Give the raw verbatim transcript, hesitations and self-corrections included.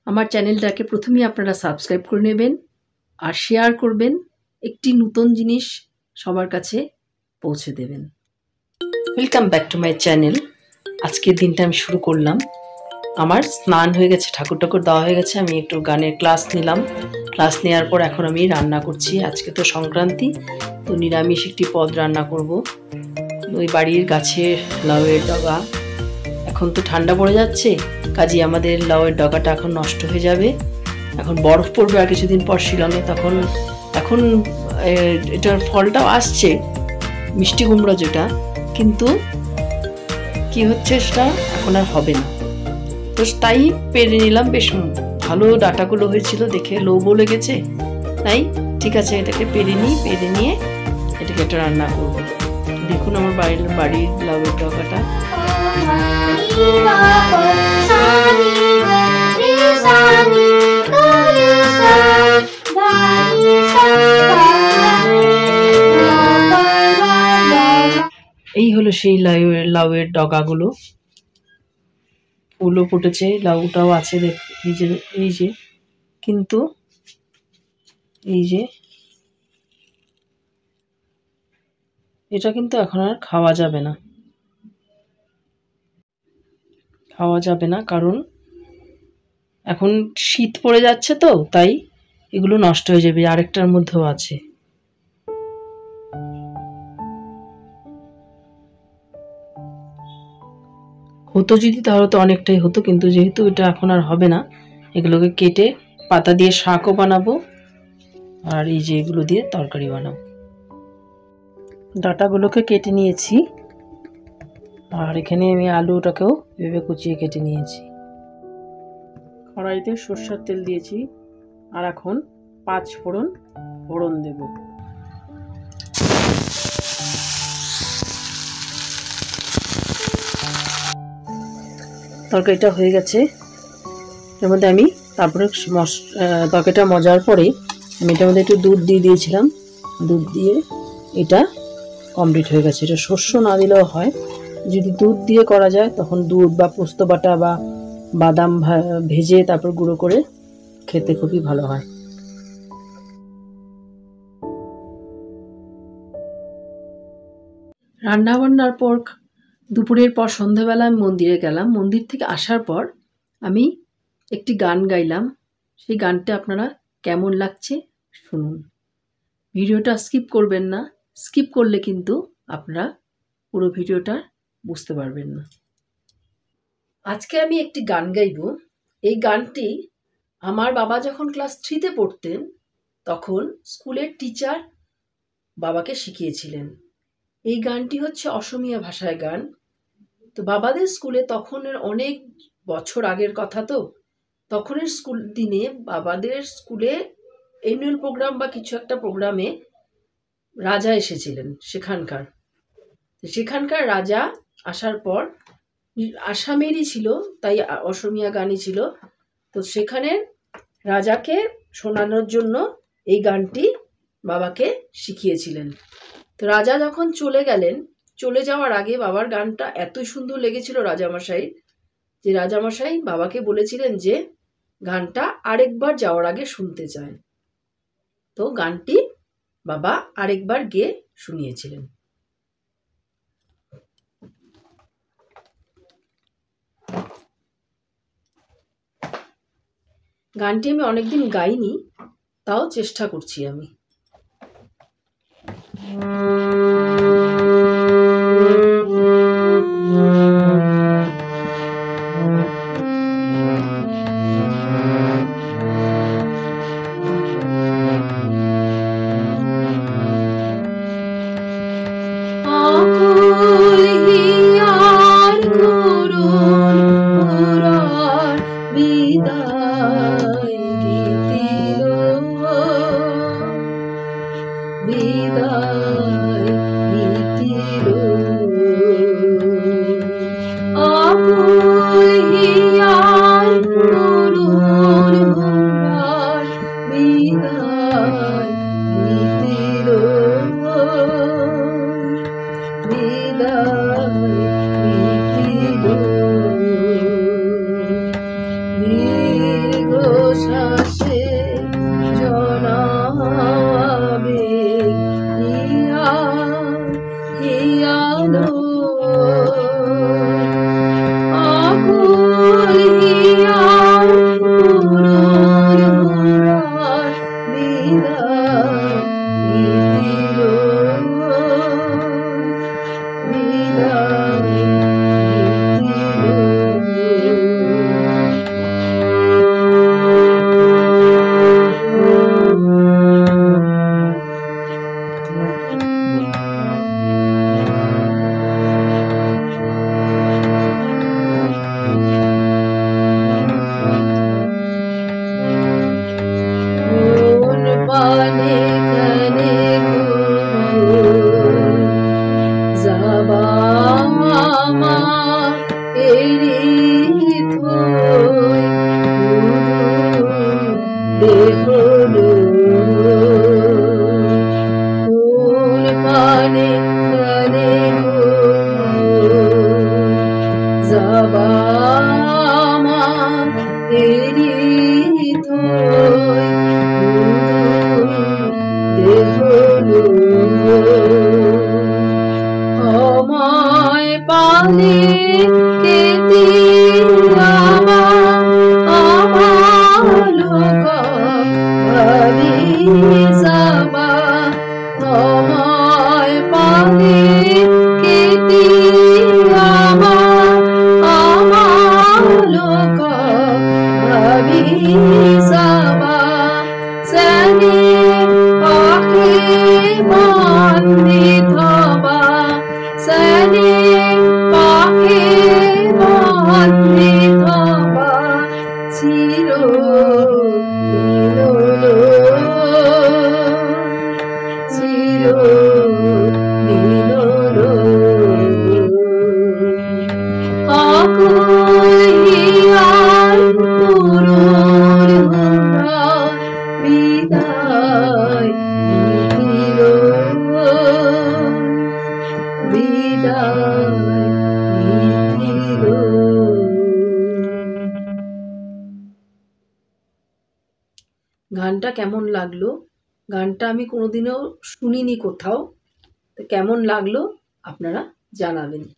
আমার চ্যানেলটাকে প্রথমেই আপনারা সাবস্ক্রাইব করে নেবেন আর শেয়ার করবেন, একটি নতুন জিনিস সবার কাছে পৌঁছে দেবেন। Welcome back to my channel. আজকের দিনটা আমি শুরু করলাম। আমার স্নান হয়ে গেছে, ঠাকুর ঠাকুর দেওয়া হয়ে গেছে। আমি একটু গানের ক্লাস নিলাম। ক্লাস নেওয়ার পর এখন আমি রান্না করছি। আজকে তো সংক্রান্তি, তো নিরামিষ একটি পদ রান্না করব। ওই বাড়ির গাছে লাউয়ের ডগা, এখন তো ঠান্ডা পড়ে যাচ্ছে, কাজে আমাদের লাউয়ের ডগাটা এখন নষ্ট হয়ে যাবে। এখন বরফ পড়বে আর কিছুদিন পর শিলংয়ে, তখন এখন এটার ফলটাও আসছে, মিষ্টি কুমড়ো যেটা, কিন্তু কি হচ্ছে সেটা এখন আর হবে না। তো তাই পেরে নিলাম, বেশ ভালো ডাটাগুলো হয়েছিল, দেখে লোভও লেগেছে। তাই ঠিক আছে, এটাকে পেরে নিই, পেরে নিয়ে এটাকে একটা রান্না করবো। দেখুন আমার বাড়ির বাড়ির লাউয়ের ডগাটা। এই হলো সেই লাউয়ের লাউয়ের ডগাগুলো। ফুলও ফুটেছে, লাউটাও আছে, দেখ এই যে এই যে কিন্তু এই যে এটা কিন্তু এখন আর খাওয়া যাবে না, খাওয়া যাবে না কারণ এখন শীত পড়ে যাচ্ছে, তো তাই এগুলো নষ্ট হয়ে যাবে। আরেকটার মধ্যেও আছে। হতো যদি তাহলে তো অনেকটাই হতো, কিন্তু যেহেতু এটা এখন আর হবে না, এগুলোকে কেটে পাতা দিয়ে শাকও বানাবো, আর এই যে এগুলো দিয়ে তরকারি বানাবো। ডাঁটাগুলোকে কেটে নিয়েছি, আর এখানে আমি আলুটাকেও ভেবে কুচিয়ে কেটে নিয়েছি। কড়াইতে সরষের তেল দিয়েছি, আর এখন পাঁচ ফোড়ন ফোড়ন দেব। তরকারিটা হয়ে গেছে, এর মধ্যে আমি তারপরে তরকারিটা মজার পরে আমি এটার মধ্যে একটু দুধ দিয়ে দিয়েছিলাম। দুধ দিয়ে এটা কমপ্লিট হয়ে গেছে। এটা শস্য না দিলেও হয়, যদি দুধ দিয়ে করা যায় তখন দুধ বা পোস্ত বাটা বা বাদাম ভেজে তারপর গুঁড়ো করে খেতে খুবই ভালো হয়। রান্না বান্নার পর দুপুরের পর সন্ধ্যাবেলা আমি মন্দিরে গেলাম। মন্দির থেকে আসার পর আমি একটি গান গাইলাম। সেই গানটা আপনারা কেমন লাগছে শুনুন। ভিডিওটা স্কিপ করবেন না, স্কিপ করলে কিন্তু আপনারা পুরো ভিডিওটা বুঝতে পারবেন না। আজকে আমি একটি গান গাইব। এই গানটি আমার বাবা যখন ক্লাস থ্রিতে পড়তেন তখন স্কুলের টিচার বাবাকে শিখিয়েছিলেন। এই গানটি হচ্ছে অসমীয়া ভাষায় গান। তো বাবাদের স্কুলে তখনের অনেক বছর আগের কথা, তো তখনের স্কুল দিনে বাবাদের স্কুলে অ্যানুয়াল প্রোগ্রাম বা কিছু একটা প্রোগ্রামে রাজা এসেছিলেন সেখানকার। সেখানকার রাজা আসার পর আসামেরই ছিল, তাই অসমীয়া গানই ছিল। তো সেখানে রাজাকে শোনানোর জন্য এই গানটি বাবাকে শিখিয়েছিলেন। তো রাজা যখন চলে গেলেন, চলে যাওয়ার আগে বাবার গানটা এতই সুন্দর লেগেছিল রাজামশাই, যে রাজামশাই বাবাকে বলেছিলেন যে গানটা আরেকবার যাওয়ার আগে শুনতে চান। তো গানটি বাবা আরেকবার গেয়ে শুনিয়েছিলেন। গানটি আমি অনেকদিন গাইনি, তাও চেষ্টা করছি আমি। পালে কেতি যাবা তোমায় পালে কেতি যাবা সনি পাখি বন্দি থবা সনি পাখি বন্দি থবা চির চির আকুল হিয়ার পুরুর হুরা বিদায় নিতির বিদায় নিতির। গানটা কেমন লাগলো? গানটা আমি কোনোদিনও শুনিনি কোথাও, তো কেমন লাগলো আপনারা জানাবেন।